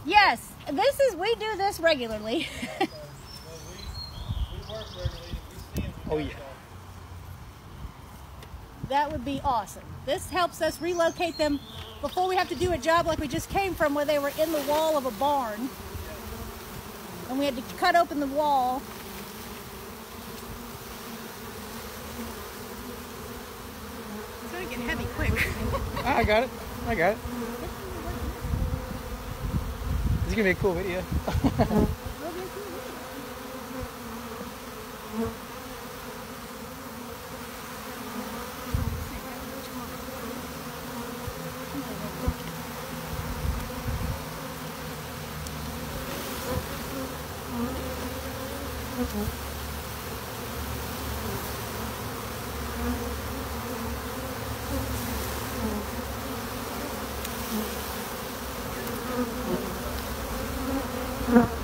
Yes, we do this regularly. We work regularly. We see them. Oh yeah. That would be awesome. This helps us relocate them before we have to do a job like we just came from, where they were in the wall of a barn and we had to cut open the wall. It's going to get heavy quick. I got it. This is gonna be a cool video. Mm-hmm.